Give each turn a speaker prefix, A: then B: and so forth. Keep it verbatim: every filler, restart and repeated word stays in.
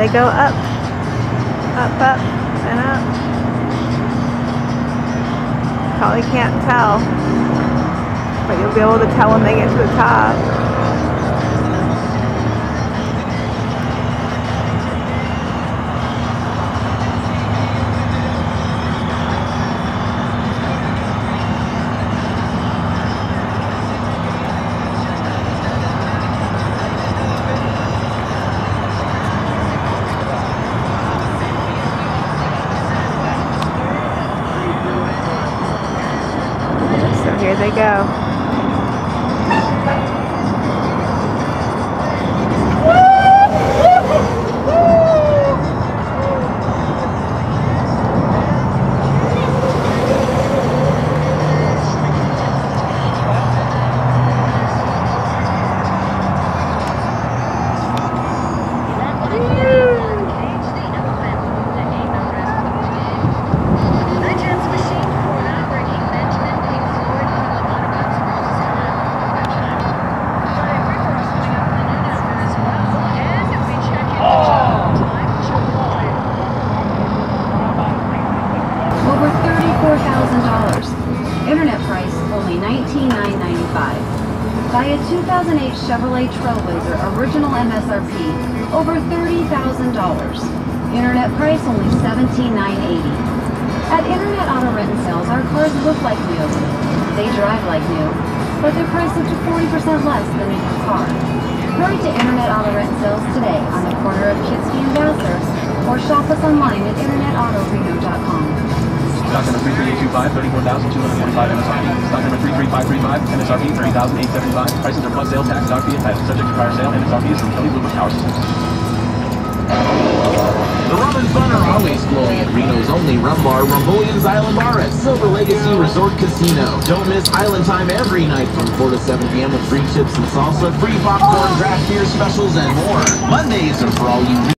A: they go up, up, up, and up. Probably can't tell, but you'll be able to tell when they get to the top. So here they go.
B: four thousand dollars. Internet price only nineteen thousand nine hundred ninety-five dollars. Buy a two thousand eight Chevrolet Trailblazer original M S R P, over thirty thousand dollars. Internet price only seventeen thousand nine hundred eighty dollars. At Internet Auto Rent and Sales, our cars look like new. They drive like new, but they're priced up to forty percent less than a new car. Hurry to Internet Auto Rent and Sales today on the corner of Kitsky and Vassar, or shop us online at internet auto reno dot com.
C: Stock number three three eight two five, thirty-four thousand two hundred forty-five M S R P. Stock number three three five three five, M S R P, thirty thousand eight hundred seventy-five. Prices are plus sales tax, stock fee, and tax. Subject to prior sale. M S R P is from Kelly Blue Book Power Systems.
D: The rum and fun are always flowing at Reno's only rum bar, Rumbulian's Island Bar at Silver Legacy Resort Casino. Don't miss Island Time every night from four to seven p m with free chips and salsa, free popcorn, draft beer specials, and more. Mondays are for all you